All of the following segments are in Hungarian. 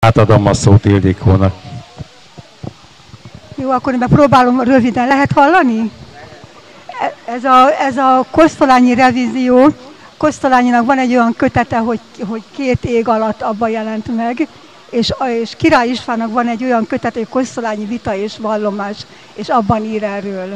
Átadom a szót Ildikónak. Jó, akkor én próbálom röviden. Lehet hallani? Ez a Kosztolányi revízió. Kosztolányinak van egy olyan kötete, hogy két ég alatt abban jelent meg, és Király Istvánnak van egy olyan kötete, hogy Kosztolányi vita és vallomás, és abban ír erről.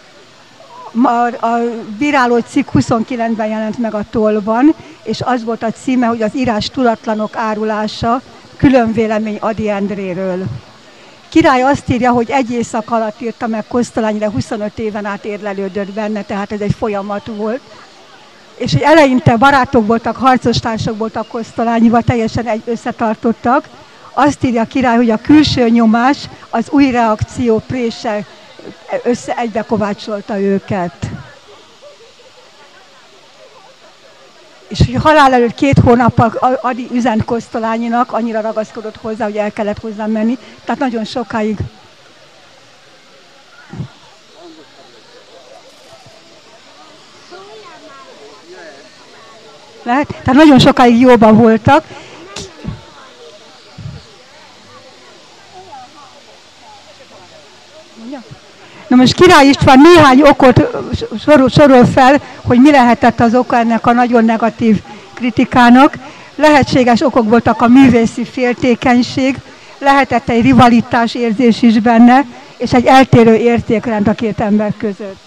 A bíráló cikk 29-ben jelent meg a Tollban, és az volt a címe, hogy az írás tudatlanok árulása, külön vélemény Ady Endréről. Király azt írja, hogy egy éjszak alatt írta meg Kosztolányi, de 25 éven át érlelődött benne, tehát ez egy folyamat volt. És hogy eleinte barátok voltak, harcostársak voltak Kosztolányival, teljesen összetartottak. Azt írja Király, hogy a külső nyomás, az új reakció prése egybekovácsolta őket. És hogy halál előtt 2 hónappal Ady üzent Kosztolányinak, annyira ragaszkodott hozzá, hogy el kellett hozzá menni. Tehát nagyon sokáig. Lehet? Tehát nagyon sokáig jóban voltak. Na most Király István néhány okot sorol fel, hogy mi lehetett az oka ennek a nagyon negatív kritikának. Lehetséges okok voltak a művészi féltékenység, lehetett egy rivalitás érzés is benne, és egy eltérő értékrend a két ember között.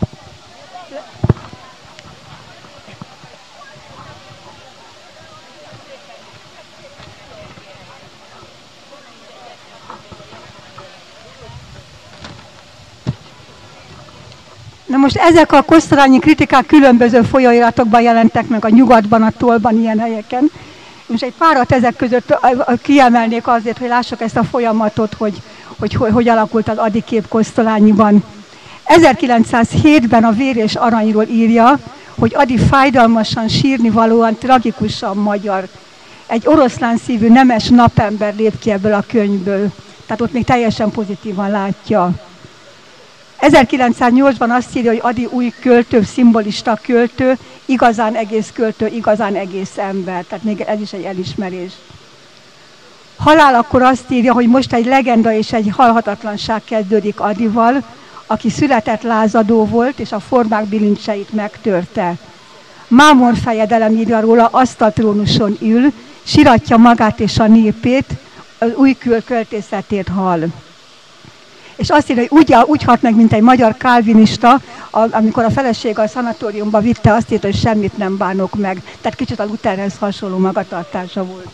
Na most ezek a kosztolányi kritikák különböző folyóiratokban jelentek meg, a Nyugatban, a Tollban, ilyen helyeken. Most egy párat ezek között kiemelnék azért, hogy lássuk ezt a folyamatot, hogy alakult az Ady kép Kosztolányiban. 1907-ben a Vér és Aranyról írja, hogy Ady fájdalmasan, sírnivalóan, tragikusan magyar. Egy oroszlán szívű nemes napember lép ki ebből a könyvből. Tehát ott még teljesen pozitívan látja. 1908-ban azt írja, hogy Ady új költő, szimbolista költő, igazán egész költő, igazán egész ember. Tehát még ez is egy elismerés. Halál akkor azt írja, hogy most egy legenda és egy halhatatlanság kezdődik Adyval, aki született lázadó volt, és a formák bilincseit megtörte. Mámor fejedelem írja róla, asztaltrónuson ül, siratja magát és a népét, az új költészetét hall. És azt írja, hogy úgy halt meg, mint egy magyar kálvinista, amikor a felesége a szanatóriumba vitte, azt írta, hogy semmit nem bánok meg. Tehát kicsit a Lutherhez hasonló magatartása volt.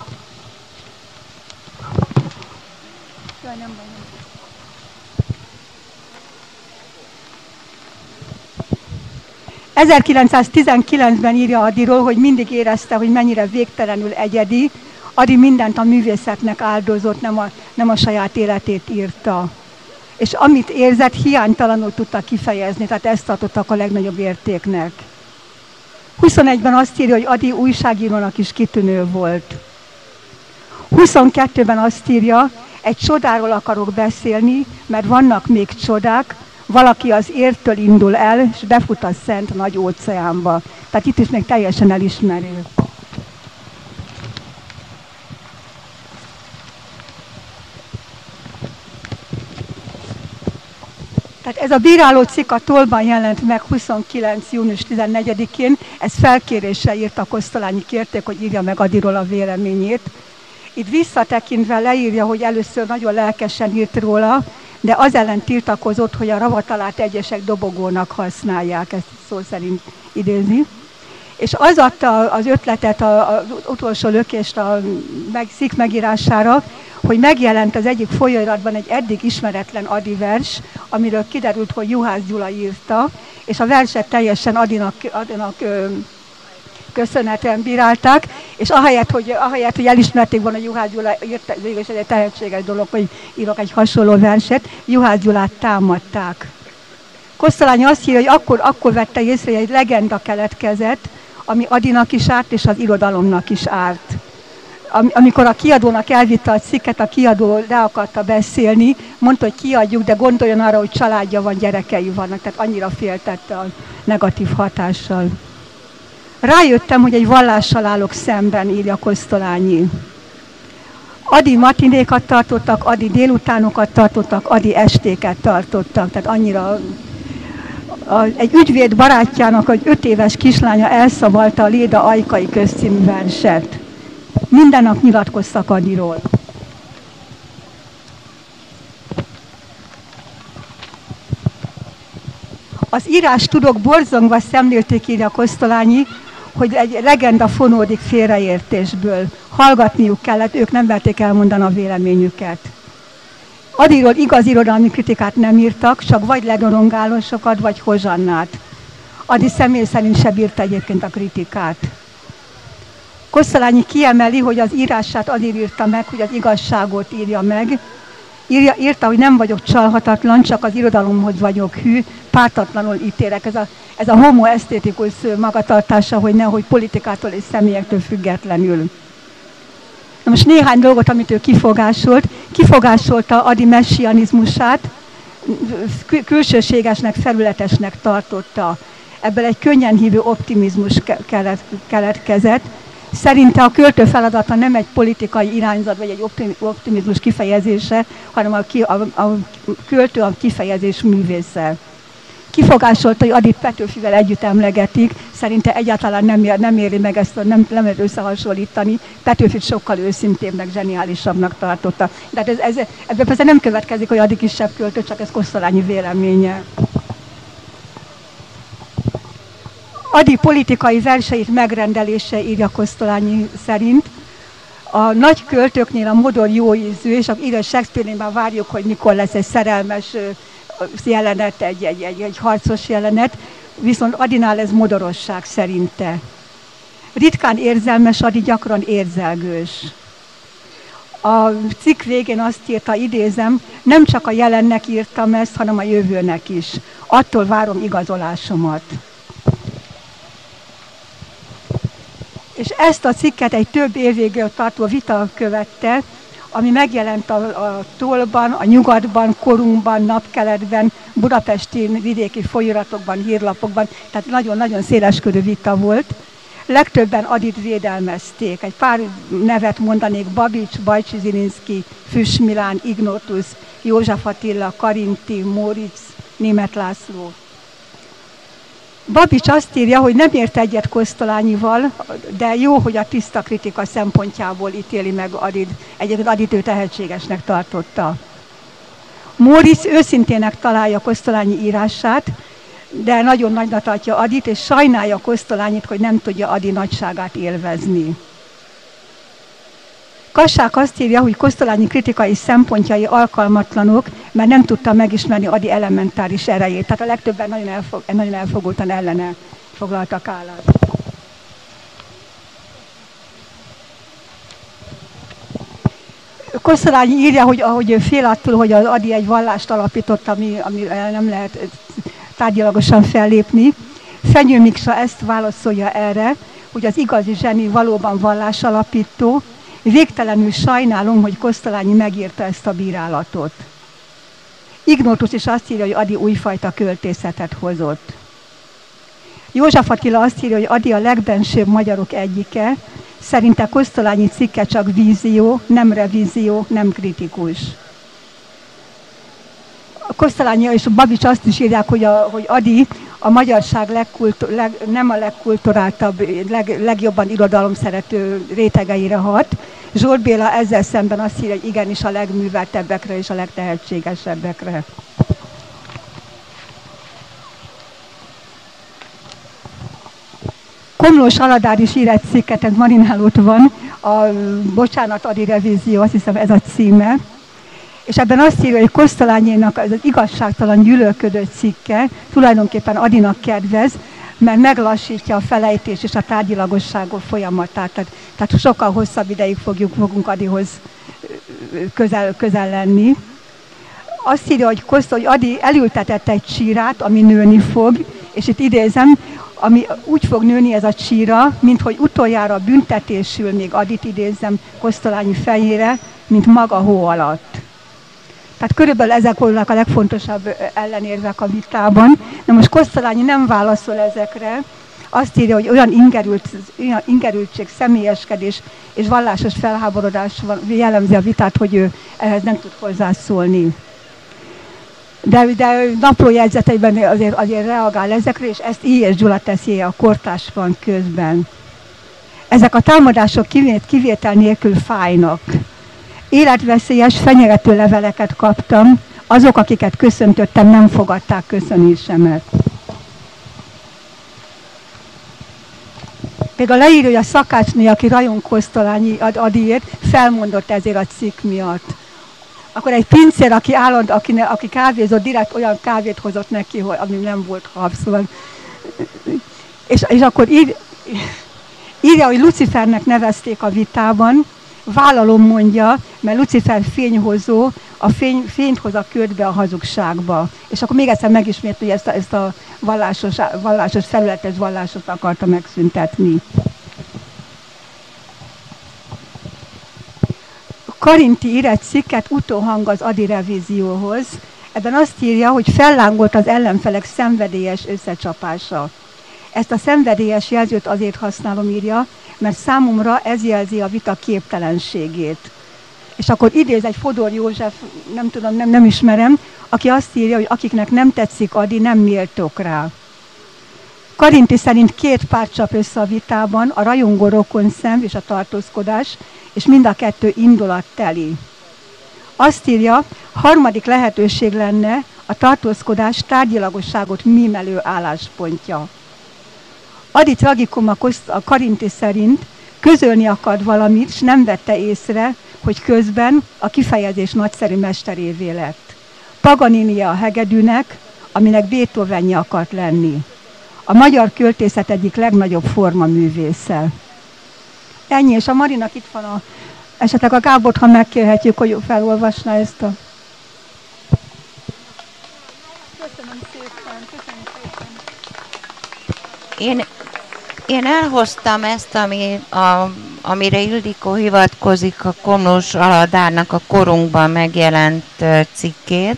1919-ben írja Adyról, hogy mindig érezte, hogy mennyire végtelenül egyedi. Ady mindent a művészetnek áldozott, nem a saját életét írta. És amit érzett, hiánytalanul tudta kifejezni, tehát ezt tartottak a legnagyobb értéknek. 21-ben azt írja, hogy Ady újságírónak is kitűnő volt. 22-ben azt írja, egy csodáról akarok beszélni, mert vannak még csodák, valaki az értől indul el, és befut a szent nagy óceánba. Tehát itt is még teljesen elismerő. Tehát ez a bíráló cikk a Tollban jelent meg 29. június 14-én, ez felkérésre írta, Kosztolányi kérték, hogy írja meg Adyról a véleményét. Itt visszatekintve leírja, hogy először nagyon lelkesen írt róla, de az ellen tiltakozott, hogy a ravatalát egyesek dobogónak használják, ezt szó szerint idézi. És az adta az ötletet, az utolsó lökést a cikk megírására, hogy megjelent az egyik folyóiratban egy eddig ismeretlen Ady vers, amiről kiderült, hogy Juhász Gyula írta, és a verset teljesen Adynak köszönhetően bírálták, és ahelyett, hogy elismerték volna, hogy Juhász Gyula írta, végülis egy tehetséges dolog, hogy írok egy hasonló verset, Juhász Gyulát támadták. Kosztolányi azt írja, hogy akkor vette észre, hogy egy legenda keletkezett, ami Adynak is árt, és az irodalomnak is árt. Amikor a kiadónak elvitte a cikket, a kiadó le akarta beszélni, mondta, hogy kiadjuk, de gondoljon arra, hogy családja van, gyerekei vannak, tehát annyira féltette a negatív hatással. Rájöttem, hogy egy vallással állok szemben, írja Kosztolányi. Adi matinékat tartottak, adi délutánokat tartottak, adi estéket tartottak. Tehát annyira egy ügyvéd barátjának, egy 5 éves kislánya elszavalta a Léda Ajkai közcímű verset. Minden nap nyilatkoztak Adiról. Az írás tudók borzongva szemlélték, írja Kosztolányi, hogy egy legenda fonódik félreértésből. Hallgatniuk kellett, ők nem merték elmondani a véleményüket. Adiról igaz irodalmi kritikát nem írtak, csak vagy legorongálósokat, vagy Hozsannát. Adi személy szerint se bírta egyébként a kritikát. Kosztolányi kiemeli, hogy az írását azért írta meg, hogy az igazságot írja meg. Írta, hogy nem vagyok csalhatatlan, csak az irodalomhoz vagyok hű, pártatlanul ítélek. Ez a homo esztétikus magatartása, hogy nehogy politikától és személyektől függetlenül. Na most néhány dolgot, amit ő kifogásolta Adi messianizmusát, külsőségesnek, felületesnek tartotta. Ebből egy könnyen hívő optimizmus keletkezett. Szerinte a költő feladata nem egy politikai irányzat, vagy egy optimizmus kifejezése, hanem a költő a kifejezés művésze. Kifogásolta, hogy Adit Petőfivel együtt emlegetik, szerinte egyáltalán nem éri meg ezt, nem lehet összehasonlítani. Petőfit sokkal őszintébbnek, zseniálisabbnak tartotta. De ebből persze nem következik, hogy Adi kisebb költő, csak ez Kosztolányi véleménye. Adi politikai verseit megrendelése, írja Kosztolányi szerint. A nagy költőknél a modor jó ízű, és ide Shakespeare-nél már várjuk, hogy mikor lesz egy szerelmes jelenet, egy harcos jelenet, viszont Adinál ez modorosság szerinte. Ritkán érzelmes Adi, gyakran érzelgős. A cikk végén azt írta, idézem, nem csak a jelennek írtam ezt, hanem a jövőnek is. Attól várom igazolásomat. És ezt a cikket egy több évig tartó vita követte, ami megjelent a Tollban, a Nyugatban, Korunkban, Napkeletben, budapesti vidéki folyóiratokban, hírlapokban, tehát nagyon-nagyon széleskörű vita volt. Legtöbben Adit védelmezték. Egy pár nevet mondanék: Babics, Bajcsi Zsilinszky, Füss Milán, Ignotus, József Attila, Karinti, Móricz, Németh László. Babics azt írja, hogy nem ért egyet Kosztolányival, de jó, hogy a tiszta kritika szempontjából ítéli meg Adit. Egyébként Adit ő tehetségesnek tartotta. Móricz őszintének találja Kosztolányi írását, de nagyon nagyra tartja Adit, és sajnálja Kosztolányit, hogy nem tudja Adi nagyságát élvezni. Kassák azt írja, hogy Kosztolányi kritikai szempontjai alkalmatlanok, mert nem tudta megismerni Adi elementáris erejét. Tehát a legtöbben nagyon elfogultan ellene foglaltak állást. Kosztolányi írja, hogy ahogy fél attól, hogy az Adi egy vallást alapított, ami nem lehet tárgyilagosan fellépni. Fenyő Miksa ezt válaszolja erre, hogy az igazi zseni valóban vallásalapító. Végtelenül sajnálom, hogy Kosztolányi megírta ezt a bírálatot. Ignotus is azt írja, hogy Adi újfajta költészetet hozott. József Attila azt írja, hogy Adi a legbensőbb magyarok egyike, szerinte Kosztolányi cikke csak vízió, nem revízió, nem kritikus. Kosztolányi és Babics azt is írják, hogy Adi a magyarság nem a legkulturáltabb, legjobban irodalomszerető rétegeire hat. Zsolt Béla ezzel szemben azt írja, hogy igenis a legműveltebbekre és a legtehetségesebbekre. Komlós Aladár is ír egy cikket, ez Marinálót van, a Bocsánat, Adi revízió, azt hiszem ez a címe. És ebben azt írja, hogy Kosztolányinak ez az igazságtalan gyűlölködő cikke tulajdonképpen Adinak kedvez, mert meglassítja a felejtés és a tárgyilagosságok folyamatát. Tehát sokkal hosszabb ideig fogunk Adihoz közel lenni. Azt írja, hogy Adi elültetett egy csírát, ami nőni fog, és itt idézem, ami úgy fog nőni ez a csíra, mint hogy utoljára büntetésül, még Adit idézem Kosztolányi fejére, mint maga hó alatt. Tehát körülbelül ezek voltak a legfontosabb ellenérvek a vitában. Na most Kosztolányi nem válaszol ezekre. azt írja, hogy olyan ingerültség, személyeskedés és vallásos felháborodás jellemzi a vitát, hogy ő ehhez nem tud hozzászólni. De naplójegyzeteiben azért reagál ezekre, és ezt I. és Gyula teszi a Kortársban közben. Ezek a támadások kivétel nélkül fájnak. Életveszélyes, fenyegető leveleket kaptam, azok, akiket köszöntöttem, nem fogadták köszönésemet. Például leírja, hogy a szakácsnő, aki rajong Kosztolányi Adiért, felmondott ezért a cikk miatt. Akkor egy pincér, aki kávézott, direkt olyan kávét hozott neki, ami nem volt hab, szóval. És akkor írja, hogy Lucifernek nevezték a vitában, vállalom mondja, mert Lucifer fényhozó, a fényt hoz a ködbe, a hazugságba. És akkor még egyszer megismétli, hogy ezt a vallásos, felületes vallásos akarta megszüntetni. Karinti ír egy cikket utóhang az Ady revízióhoz. Ebben azt írja, hogy fellángolt az ellenfelek szenvedélyes összecsapása. Ezt a szenvedélyes jelzőt azért használom, írja, mert számomra ez jelzi a vita képtelenségét. És akkor idéz egy Fodor József, nem tudom, nem ismerem, aki azt írja, hogy akiknek nem tetszik Ady, nem méltók rá. Karinti szerint két párt csap össze a vitában, a rajongó rokonszem és a tartózkodás, és mind a kettő indulatteli. Azt írja, harmadik lehetőség lenne a tartózkodás tárgyilagosságot mímelő álláspontja. Ady tragikuma a Karinti szerint közölni akart valamit, s nem vette észre, hogy közben a kifejezés nagyszerű mesterévé lett. Paganinia a hegedűnek, aminek Beethovenje akart lenni. A magyar költészet egyik legnagyobb formaművésze. Ennyi, és a Marinak itt van esetleg a Gábort, ha megkérhetjük, hogy felolvasna ezt a... Köszönöm szépen. Én elhoztam ezt, amire Ildikó hivatkozik, a Komlós Aladárnak a Korunkban megjelent cikkét,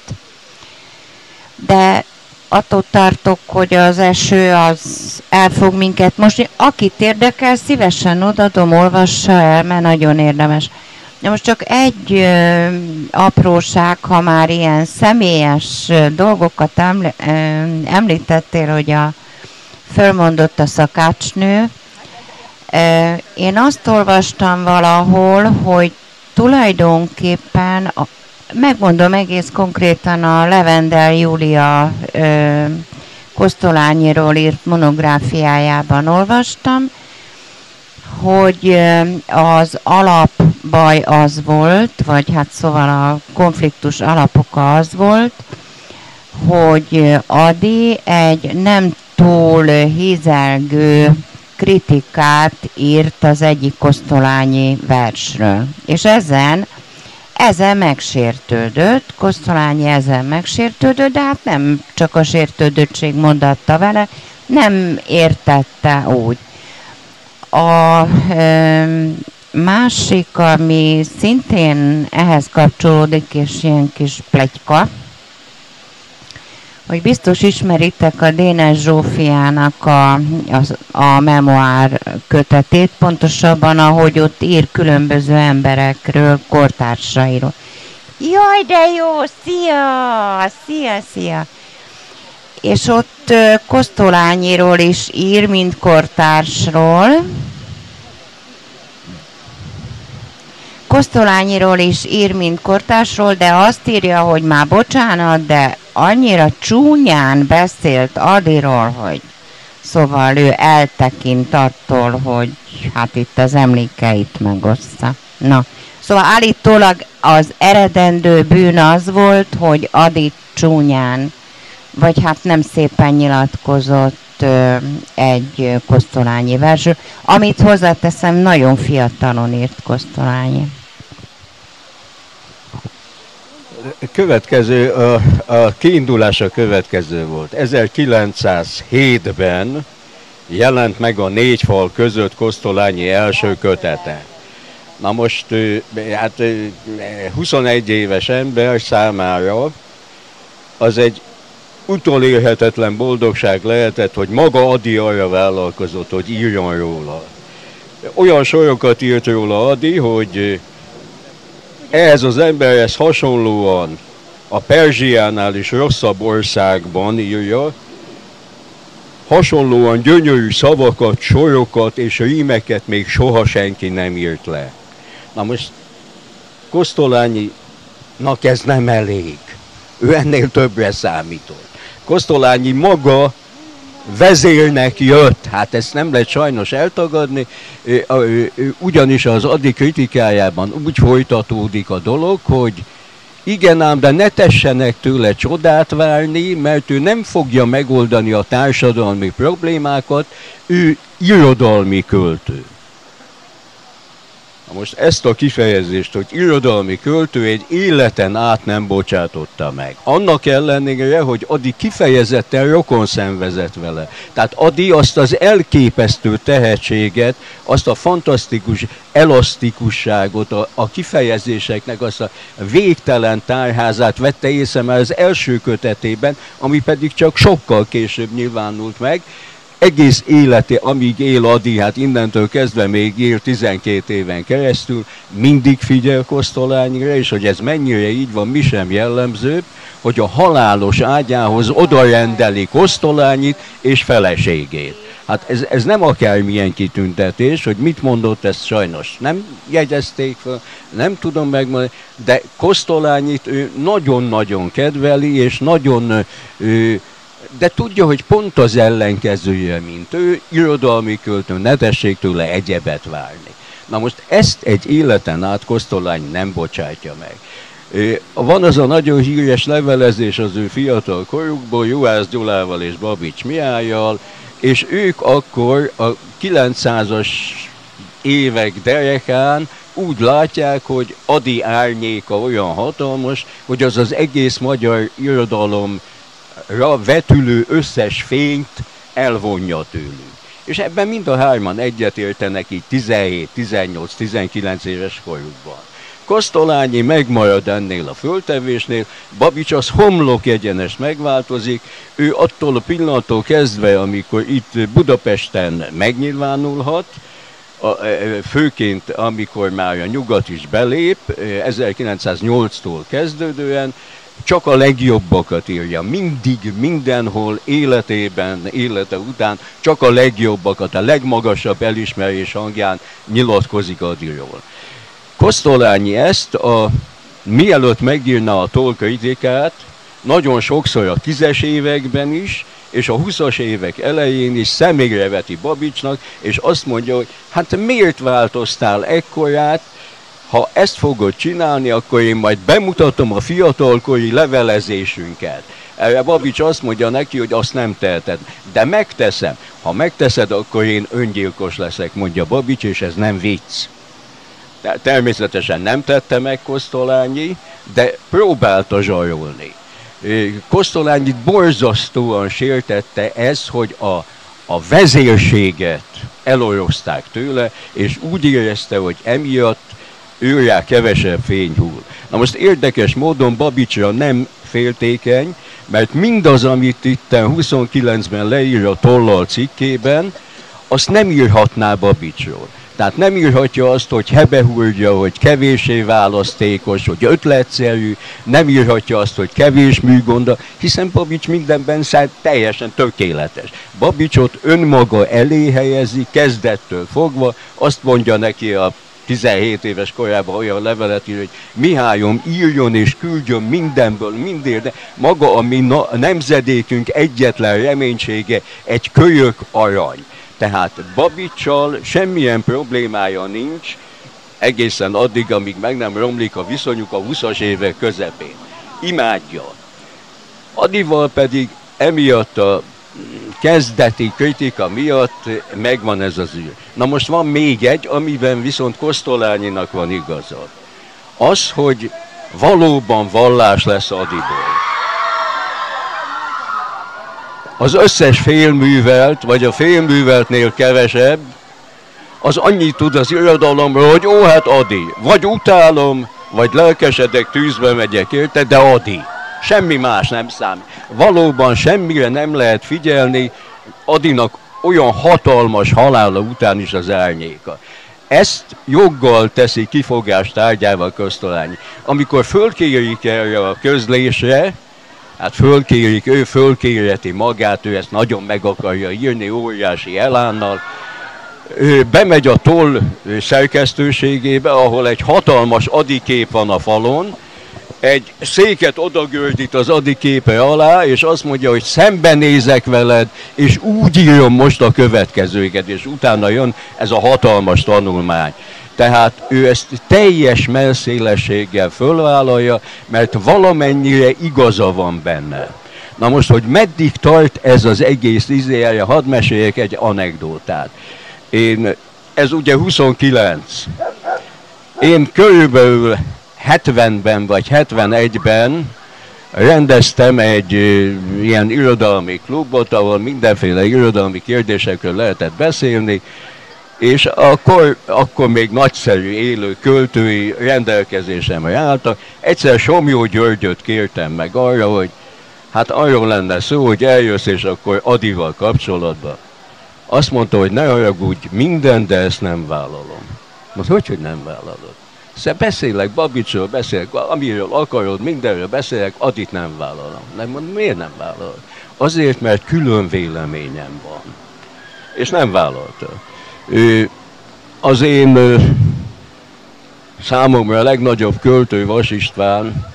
de attól tartok, hogy az eső az el fog minket mosni. Akit érdekel, szívesen odadom, olvassa el, mert nagyon érdemes. De most csak egy apróság, ha már ilyen személyes dolgokat említettél, hogy fölmondott a szakácsnő. Én azt olvastam valahol, hogy tulajdonképpen, megmondom egész konkrétan, a Levendel Júlia Kosztolányiról írt monográfiájában olvastam, hogy az alapbaj az volt, vagy hát szóval a konfliktus alapoka az volt, hogy Ady egy nem túl hízelgő kritikát írt az egyik kosztolányi versről. És ezen megsértődött, Kosztolányi ezen megsértődött, de hát nem csak a sértődöttség mondatta vele, nem értette úgy. A másik, ami szintén ehhez kapcsolódik, és ilyen kis pletyka, hogy biztos ismeritek a Dénes Zsófiának a memoár kötetét, pontosabban, ahogy ott ír különböző emberekről, kortársairól. Jaj, de jó! Szia! És ott Kosztolányiról is ír, mint kortársról. Kosztolányiról is ír, mint kortársról, de azt írja, hogy már bocsánat, de annyira csúnyán beszélt Adyról, hogy szóval ő eltekint attól, hogy hát itt az emlékeit megoszta. Na, szóval állítólag az eredendő bűn az volt, hogy Ady csúnyán, vagy hát nem szépen nyilatkozott egy Kosztolányi versről, amit hozzáteszem, nagyon fiatalon írt Kosztolányi. Következő, a kiindulása következő volt. 1907-ben jelent meg a Négy fal között Kosztolányi első kötete. Na most, hát 21 éves ember számára az egy utolérhetetlen boldogság lehetett, hogy maga Ady arra vállalkozott, hogy írjon róla. Olyan sorokat írt róla Ady, hogy ehhez az emberhez hasonlóan a Perzsiánál is rosszabb országban írja, hasonlóan gyönyörű szavakat, sorokat és rímeket még soha senki nem írt le. Na most Kosztolányinak ez nem elég. Ő ennél többre számított. Kosztolányi maga vezérnek jött, hát ezt nem lehet sajnos eltagadni, ugyanis az Ady kritikájában úgy folytatódik a dolog, hogy igen ám, de ne tessenek tőle csodát várni, mert ő nem fogja megoldani a társadalmi problémákat, ő irodalmi költő. Na most ezt a kifejezést, hogy irodalmi költő, egy életen át nem bocsátotta meg. Annak ellenére, hogy Ady kifejezetten rokon szenvezett vele. Tehát Ady azt az elképesztő tehetséget, azt a fantasztikus elasztikusságot, a kifejezéseknek azt a végtelen tárházát vette észre már az első kötetében, ami pedig csak sokkal később nyilvánult meg. Egész élete, amíg él Ady, hát innentől kezdve még él 12 éven keresztül, mindig figyel Kosztolányira, és hogy ez mennyire így van, mi sem jellemzőbb, hogy a halálos ágyához odarendeli Kosztolányit és feleségét. Hát ez nem akármilyen kitüntetés, hogy mit mondott, ezt sajnos nem jegyezték fel, nem tudom megmondani, de Kosztolányit ő nagyon-nagyon kedveli, és nagyon... de tudja, hogy pont az ellenkezője, mint ő, irodalmi költő, ne tessék tőle egyebet várni. Na most ezt egy életen át Kosztolány nem bocsátja meg. Van az a nagyon híres levelezés az ő fiatal korukból, Juhász Gyulával és Babits Mihályjal, és ők akkor a 900-as évek derekán úgy látják, hogy Ady árnyéka olyan hatalmas, hogy az az egész magyar irodalom vetülő összes fényt elvonja tőlük. És ebben mind a hárman egyetértenek így 17, 18, 19 éves korukban. Kosztolányi megmarad ennél a föltevésnél, Babits az homlok egyenes megváltozik, ő attól a pillanattól kezdve, amikor itt Budapesten megnyilvánulhat, főként amikor már a nyugat is belép, 1908-tól kezdődően, csak a legjobbakat írja. Mindig, mindenhol, élete után csak a legjobbakat, a legmagasabb elismerés hangján nyilatkozik Adyról. Kosztolányi ezt, mielőtt megírna a tollkritikát, nagyon sokszor a 10-es években is, és a 20-as évek elején is személyre veti Babicsnak, és azt mondja, hogy hát miért változtál ekkorát, ha ezt fogod csinálni, akkor én majd bemutatom a fiatalkori levelezésünket. Erre Babics azt mondja neki, hogy azt nem teheted, de megteszem. Ha megteszed, akkor én öngyilkos leszek, mondja Babics, és ez nem vicc. Természetesen nem tette meg Kosztolányi, de próbálta zsarolni. Kosztolányit borzasztóan sértette ez, hogy a vezérséget elorozták tőle, és úgy érezte, hogy emiatt őrá kevesebb fény hull. Na most érdekes módon Babicsra nem féltékeny, mert mindaz, amit itten 29-ben leír a Tollal cikkében, azt nem írhatná Babicsról. Tehát nem írhatja azt, hogy hebehúrja, hogy kevéssé választékos, hogy ötletszerű, nem írhatja azt, hogy kevés műgonda, hiszen Babics mindenben teljesen tökéletes. Babicsot önmaga elé helyezi, kezdettől fogva, azt mondja neki a 17 éves korában olyan levelet ír, hogy Mihályom, írjon és küldjön mindenből, mindért, de maga a mi nemzedékünk egyetlen reménysége egy kölyök arany. Tehát Babiccsal semmilyen problémája nincs, egészen addig, amíg meg nem romlik a viszonyuk a 20-as évek közepén. Imádja. Adyval pedig emiatt a kezdeti kritika miatt megvan ez az űr. Na most van még egy, amiben viszont Kosztolányinak van igaza. Az, hogy valóban vallás lesz Adyból. Az összes félművelt, vagy a félműveltnél kevesebb, az annyit tud az irodalomról, hogy ó, hát Ady. Vagy utálom, vagy lelkesedek, tűzbe megyek érte, de Ady. Semmi más nem számít. Valóban semmire nem lehet figyelni, Adinak olyan hatalmas halála után is az árnyéka. Ezt joggal teszi kifogás tárgyával Kosztolányi. Amikor fölkérik erre a közlésre, hát fölkérik, ő fölkérheti magát, ő ezt nagyon meg akarja írni óriási elánnal, ő bemegy a Toll szerkesztőségébe, ahol egy hatalmas Ady kép van a falon, egy széket odagördít az Ady képe alá, és azt mondja, hogy szembenézek veled, és úgy írom most a következőket, és utána jön ez a hatalmas tanulmány. Tehát ő ezt teljes mellszélességgel fölvállalja, mert valamennyire igaza van benne. Na most, hogy meddig tart ez az egész izéje, hadd meséljek egy anekdótát. Ez ugye 29. Én körülbelül 70-ben vagy 71-ben rendeztem egy ilyen irodalmi klubot, ahol mindenféle irodalmi kérdésekről lehetett beszélni, és akkor még nagyszerű élő költői rendelkezésemre álltak. Egyszer Somlyó Györgyöt kértem meg arra, hogy hát arról lenne szó, hogy eljössz, és akkor Adyval kapcsolatban. Azt mondta, hogy ne haragudj, minden, de ezt nem vállalom. Most hogy nem vállalod? Szóval beszélek Babicsról, beszélek, amiről akarod, mindenről beszélek, Adyt nem vállalom. Nem mondom, miért nem vállalod? Azért, mert külön véleményem van. És nem vállalta. Az én számomra a legnagyobb költő Vas István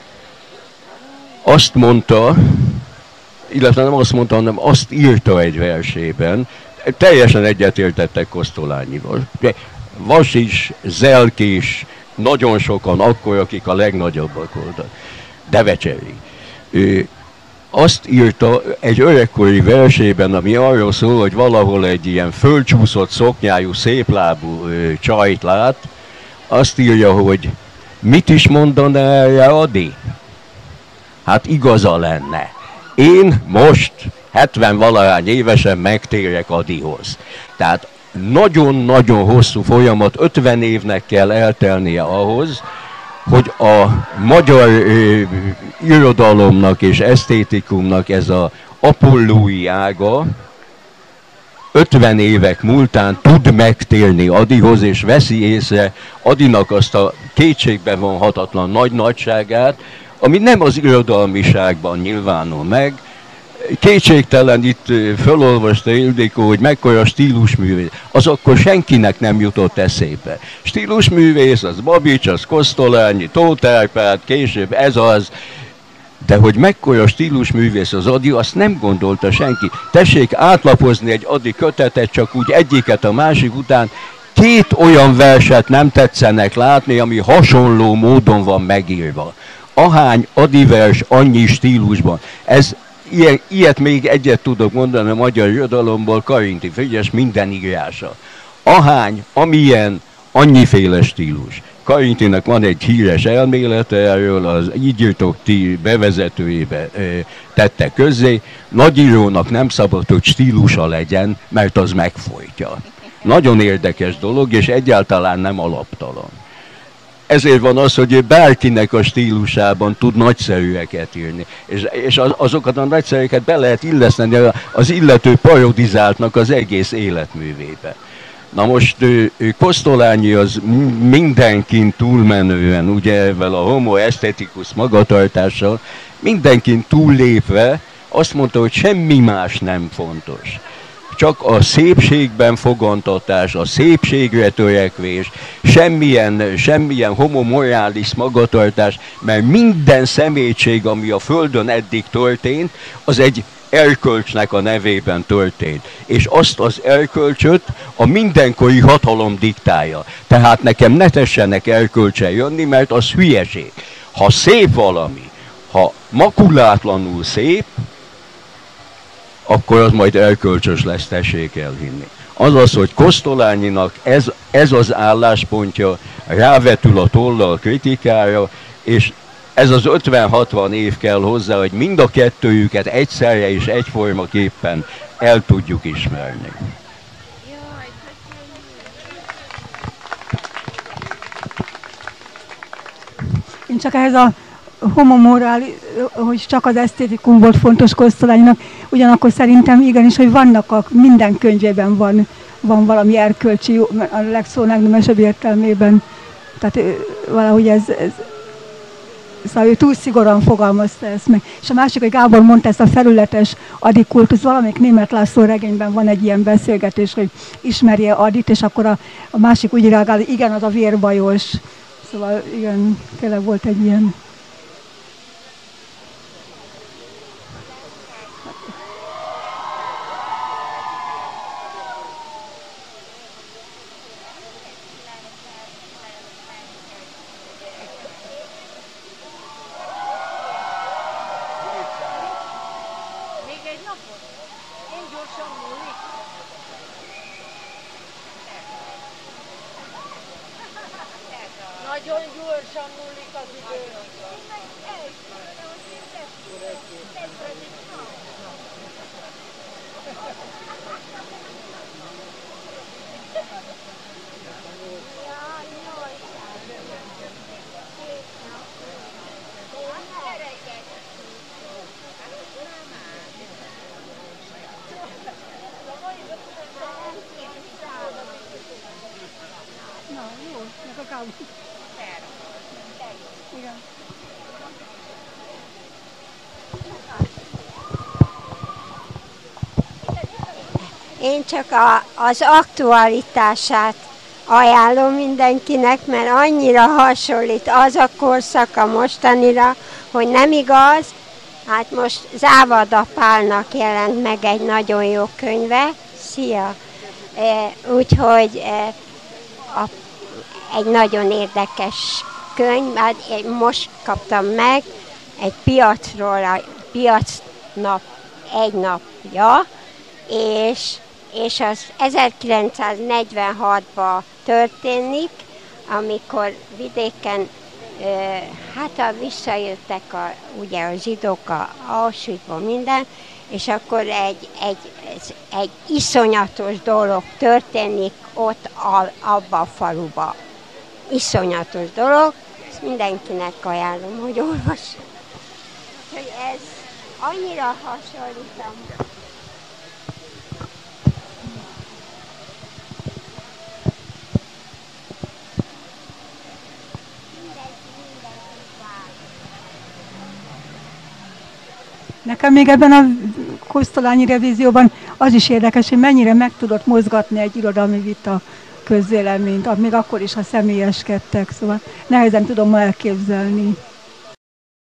azt mondta, illetve nem azt mondta, hanem azt írta egy versében, teljesen egyetértettek Kosztolányival. Vas is, Zelk is, nagyon sokan akkor, akik a legnagyobbak voltak. Devecseri. Azt írta egy öregkori versében, ami arról szól, hogy valahol egy ilyen fölcsúszott szoknyájú, széplábú csajt lát, azt írja, hogy mit is mondaná erre Ady? Hát igaza lenne. Én most 70-valahány évesen megtérek Adyhoz. Tehát nagyon-nagyon hosszú folyamat, 50 évnek kell eltelnie ahhoz, hogy a magyar irodalomnak és esztétikumnak ez az apollói ága 50 évek múltán tud megtérni Adyhoz, és veszi észre Adynak azt a kétségbe vonhatatlan nagy nagyságát, ami nem az irodalmiságban nyilvánul meg. Kétségtelen itt felolvasta Ildikó, hogy mekkora stílusművész. Az akkor senkinek nem jutott eszébe. Stílusművész, az Babics, az Kosztolányi, Tóth Árpád, később ez az. De hogy mekkora stílusművész az Ady, azt nem gondolta senki. Tessék átlapozni egy Ady kötetet, csak úgy egyiket a másik után. 2 olyan verset nem tetszenek látni, ami hasonló módon van megírva. Ahány Ady vers, annyi stílusban. Ilyet még egyet tudok mondani a magyar irodalomból, Karinti Frigyes minden írása. Ahány, amilyen, annyiféle stílus. Karintinak van egy híres elmélete erről, az Így írtok ti bevezetőjébe tette közzé. Nagyírónak nem szabad, hogy stílusa legyen, mert az megfojtja. Nagyon érdekes dolog, és egyáltalán nem alaptalan. Ezért van az, hogy ő bárkinek a stílusában tud nagyszerűeket írni. És azokat a nagyszerűeket be lehet illeszteni az illető parodizáltnak az egész életművébe. Na most Kosztolányi az mindenkin túlmenően, ugye ezzel a homo esztetikus magatartással, mindenkin túllépve azt mondta, hogy semmi más nem fontos. Csak a szépségben fogantatás, a szépségre törekvés, semmilyen homomorális magatartás, mert minden szemétség, ami a Földön eddig történt, az egy erkölcsnek a nevében történt. És azt az erkölcsöt a mindenkori hatalom diktálja. Tehát nekem ne tessenek erkölcse jönni, mert az hülyeség. Ha szép valami, ha makulátlanul szép, akkor az majd erkölcsös lesz, tessék elhinni. Azaz, hogy Kosztolányinak ez az álláspontja rávetül a Tollal kritikára, és ez az 50-60 év kell hozzá, hogy mind a kettőjüket egyszerre és egyformaképpen el tudjuk ismerni. Én csak ehhez a homomorális, hogy csak az esztétikum volt fontos Kosztolánynak, ugyanakkor szerintem igenis, hogy vannak minden könyvében van valami erkölcsi, a legszó legnemesebb értelmében. Tehát valahogy ez szóval ő túl szigorúan fogalmazta ezt meg. És a másik, hogy Gábor mondta ezt a felületes Adi kultusz, valamelyik Németh László regényben van egy ilyen beszélgetés, hogy ismerje Adit, és akkor a másik úgy reagál, hogy igen, az a vérbajos. Szóval igen, tényleg volt egy ilyen. Nagyon gyorsan múlik az idő. Na, jó, meg a Gábor. Igen. Én csak az aktualitását ajánlom mindenkinek, mert annyira hasonlít az a korszak a mostanira, hogy nem igaz. Hát most Závada Pálnak jelent meg egy nagyon jó könyve. Szia! Úgyhogy egy nagyon érdekes könyv, hát most kaptam meg egy piacról, a piacnap egy napja, és az 1946-ban történik, amikor vidéken visszajöttek ugye a zsidók Auschwitzból minden, és akkor egy iszonyatos dolog történik ott abba a faluba. Iszonyatos dolog, ezt mindenkinek ajánlom, hogy olvassa. Hogy ez annyira hasonlítom. Nekem még ebben a kosztolányi revízióban az is érdekes, hogy mennyire meg tudott mozgatni egy irodalmi vita közvéleményt, még akkor is, ha személyeskedtek, szóval nehezen tudom ma elképzelni.